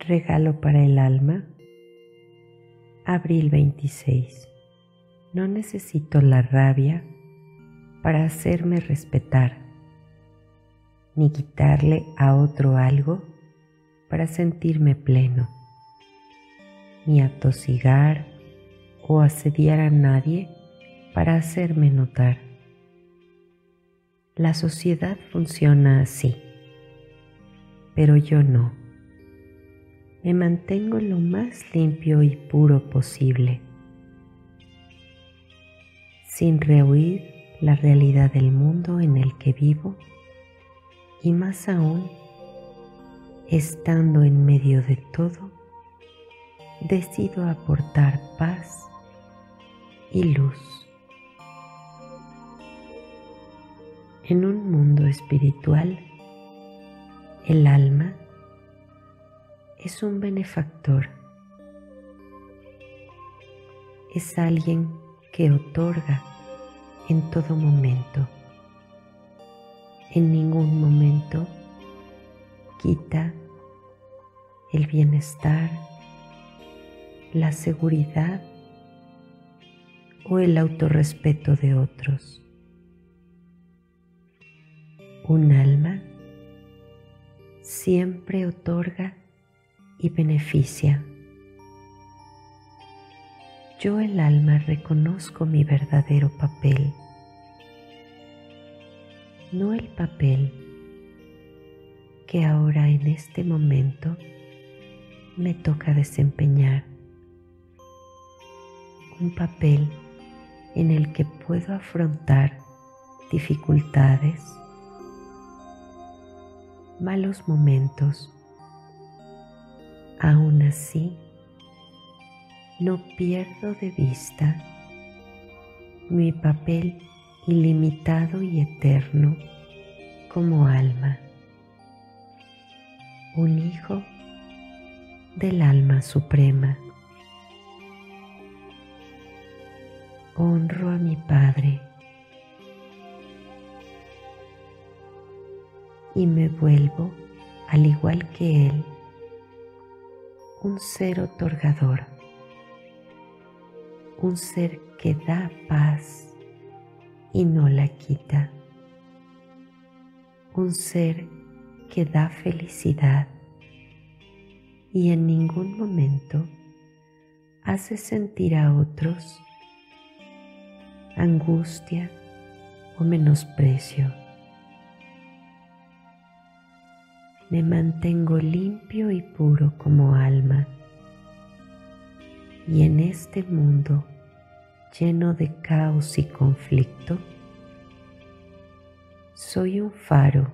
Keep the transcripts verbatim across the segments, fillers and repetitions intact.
Regalo para el alma, abril veintiséis. No necesito la rabia para hacerme respetar, ni quitarle a otro algo para sentirme pleno, ni atosigar o asediar a nadie para hacerme notar. La sociedad funciona así, pero yo no. Me mantengo lo más limpio y puro posible, sin rehuir la realidad del mundo en el que vivo y más aún, estando en medio de todo, decido aportar paz y luz. En un mundo espiritual, el alma es un benefactor, es alguien que otorga en todo momento, en ningún momento quita el bienestar, la seguridad o el autorrespeto de otros. Un alma siempre otorga y beneficia. Yo, el alma, reconozco mi verdadero papel, no el papel que ahora en este momento me toca desempeñar, un papel en el que puedo afrontar dificultades, malos momentos. Aún así, no pierdo de vista mi papel ilimitado y eterno como alma, un hijo del alma suprema. Honro a mi Padre y me vuelvo, al igual que Él, un ser otorgador, un ser que da paz y no la quita, un ser que da felicidad y en ningún momento hace sentir a otros angustia o menosprecio. Me mantengo limpio y puro como alma, y en este mundo lleno de caos y conflicto, soy un faro,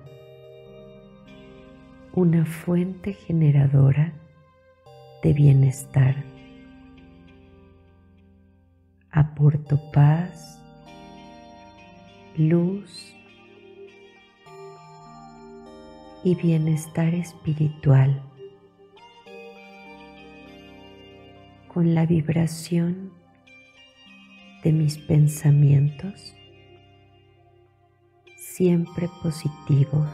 una fuente generadora de bienestar. Aporto paz, luz y bienestar espiritual con la vibración de mis pensamientos siempre positivos,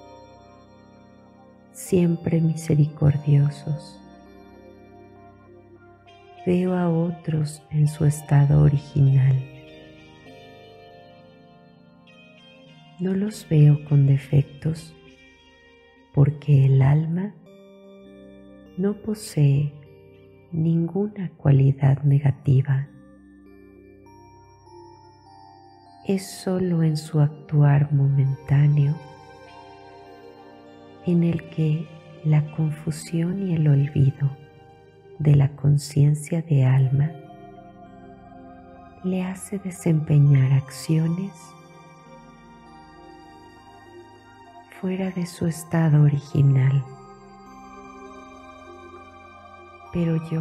siempre misericordiosos. Veo a otros en su estado original. No los veo con defectos porque el alma no posee ninguna cualidad negativa. Es solo en su actuar momentáneo en el que la confusión y el olvido de la conciencia de alma le hace desempeñar acciones fuera de su estado original. Pero yo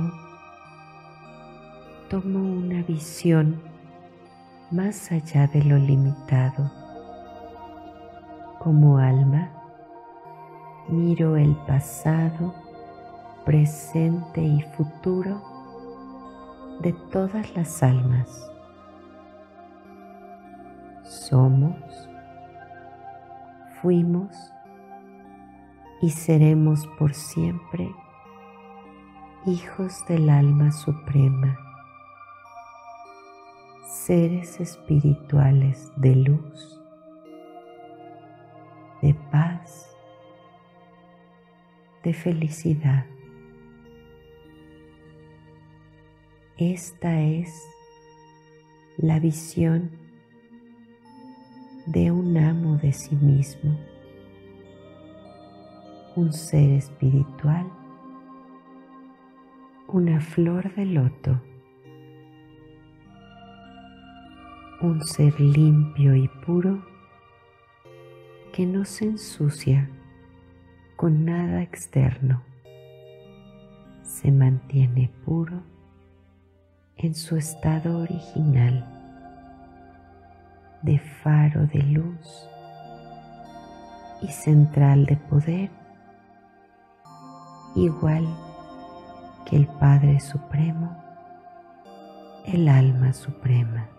tomo una visión más allá de lo limitado. Como alma, miro el pasado, presente y futuro de todas las almas. Somos, fuimos y seremos por siempre hijos del alma suprema, seres espirituales de luz, de paz, de felicidad. Esta es la visión de un amo de sí mismo, un ser espiritual, una flor de loto, un ser limpio y puro que no se ensucia con nada externo, se mantiene puro en su estado original de faro de luz y central de poder, igual que el Padre Supremo, el alma suprema.